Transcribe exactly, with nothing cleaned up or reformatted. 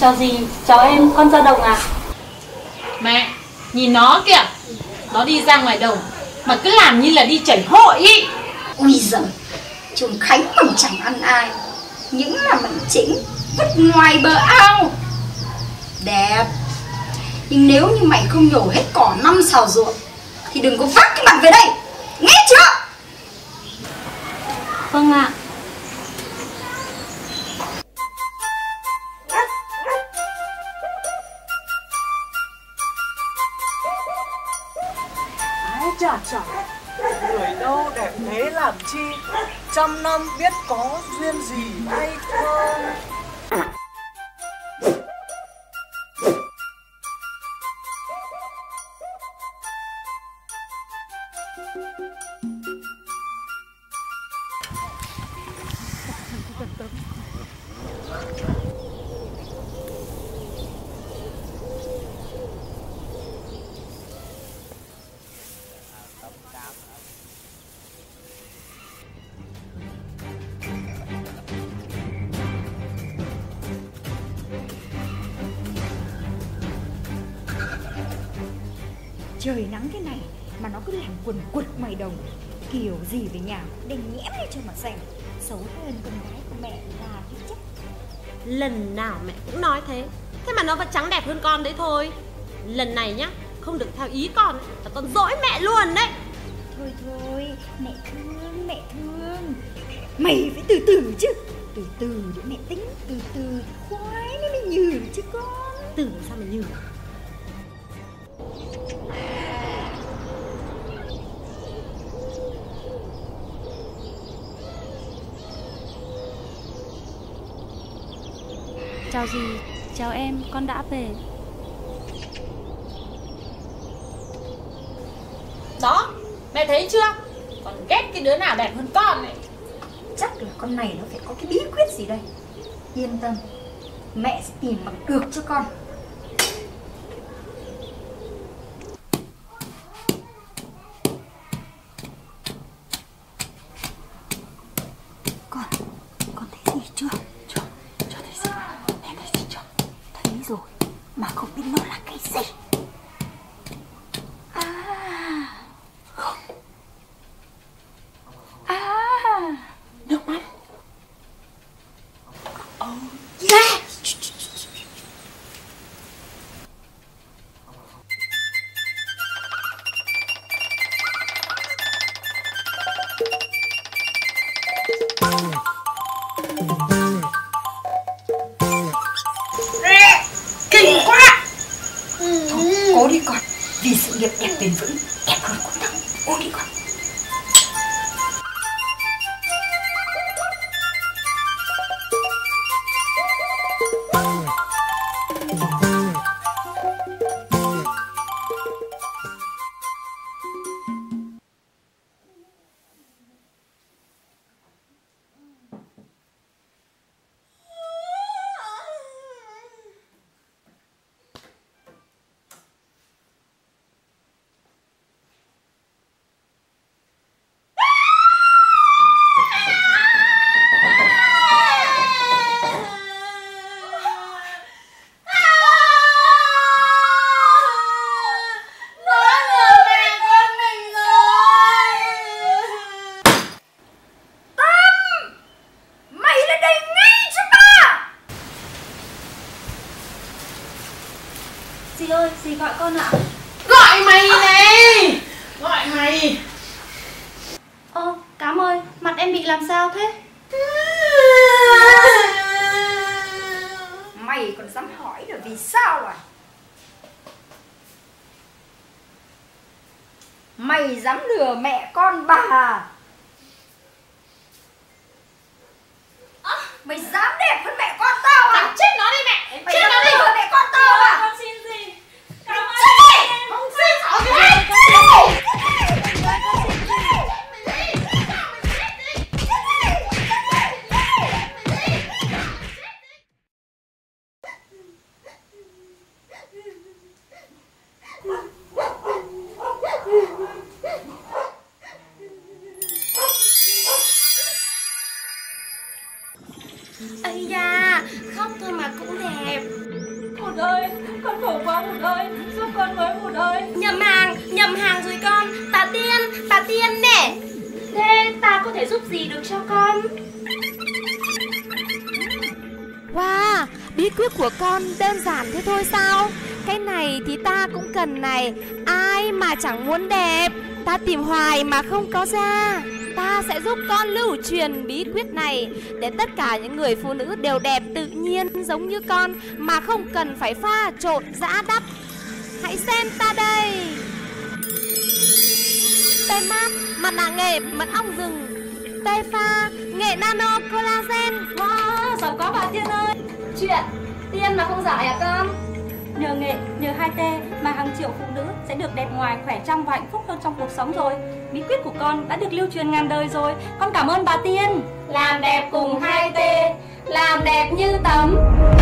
Chào gì? Chào em, con ra đồng à? Mẹ, nhìn nó kìa. Nó đi ra ngoài đồng mà cứ làm như là đi chảy hội ý. Ui giời, Trường Khánh còn chẳng ăn ai, những là mảnh chĩnh vứt ngoài bờ ao. Đẹp, nhưng nếu như mày không nhổ hết cỏ năm xào ruộng thì đừng có vác cái mặt về đây, nghe chưa? Vâng ạ. Ái chà chà, người đâu đẹp thế làm chi, trăm năm biết có duyên gì hay không. Trời nắng thế này mà nó cứ làm quần quật ngoài đồng, kiểu gì về nhà để nhẽm lên cho mà xem. Xấu hơn con gái của mẹ là cái chắc. Lần nào mẹ cũng nói thế, thế mà nó vẫn trắng đẹp hơn con đấy thôi. Lần này nhá, không được theo ý con ấy, là con dỗi mẹ luôn đấy. Thôi thôi, mẹ thương, mẹ thương. Mày phải từ từ chứ. Từ từ để mẹ tính, từ từ thì khoái nó mới nhừ chứ con. Từ sao mà nhừ? Chào gì? Chào em, con đã về. Đó, mẹ thấy chưa? Còn ghét cái đứa nào đẹp hơn con này. Chắc là con này nó phải có cái bí quyết gì đây. Yên tâm, mẹ sẽ tìm bằng được cho con. Con, con thấy gì chưa? Chưa, chưa thấy gì. Mẹ thấy gì chưa? Thấy rồi, mà không biết nó là cái gì. À, à, nước mắt. Oh yeah. Kinh quá. Thôi, cố đi con. Vì sự nghiệp đẹp bền vững, đẹp hơn của thằng. Cố đi con. Dì ơi, dì gọi con ạ. Gọi mày này. Gọi mày. Ơ, Cám ơi, mặt em bị làm sao thế? Mày còn dám hỏi được vì sao à? Mày dám lừa mẹ con bà à? À, mày dám đẹp hơn mẹ con tao à? Đánh chết nó đi mẹ. Mày Chết dám nó đi. lừa mẹ con tao à? Con xin gì? Cám ơn em. Không xin xỏ gì hết. Ây da, Con khổ quá Một ơi, giúp con với Một ơi. Nhầm hàng, nhầm hàng rồi con. Bà Tiên, bà Tiên nè. Thế ta có thể giúp gì được cho con? Wow, bí quyết của con đơn giản thế thôi sao? Cái này thì ta cũng cần này. Ai mà chẳng muốn đẹp, ta tìm hoài mà không có ra. Ta sẽ giúp con lưu truyền bí quyết này để tất cả những người phụ nữ đều đẹp tự nhiên giống như con, mà không cần phải pha trộn giã đắp. Hãy xem ta đây. Tê mát, mặt nạ nghệ mật ong rừng. Tê pha, nghệ nano collagen. Wow, giàu có bà Tiên ơi. Chuyện Tiên mà không giỏi à con? Nhờ nghệ, nhờ hai tê mà hàng triệu phụ nữ sẽ được đẹp ngoài, khỏe trong và hạnh phúc hơn trong cuộc sống rồi. Bí quyết của con đã được lưu truyền ngàn đời rồi. Con cảm ơn bà Tiên. Làm đẹp cùng hai tê, làm đẹp như tấm.